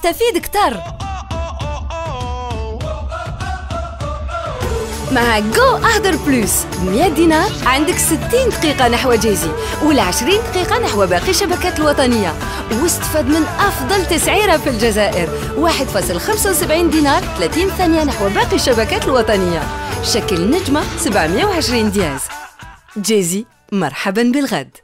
تستفيد كتر. مع جو أهدر بلوس 100 دينار عندك 60 دقيقة نحو جيزي، ولا 20 دقيقة نحو باقي الشبكات الوطنية، واستفاد من أفضل تسعيرة في الجزائر 1.75 دينار 30 ثانية نحو باقي الشبكات الوطنية. شكل نجمة 720 دياز. جيزي، مرحبا بالغد.